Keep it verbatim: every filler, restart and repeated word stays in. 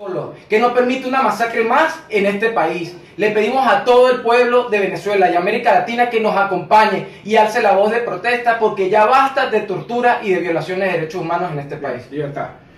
que no permite una masacre más en este país. Le pedimos a todo el pueblo de Venezuela y América Latina que nos acompañe y alce la voz de protesta porque ya basta de tortura y de violaciones de derechos humanos en este país. Libertad.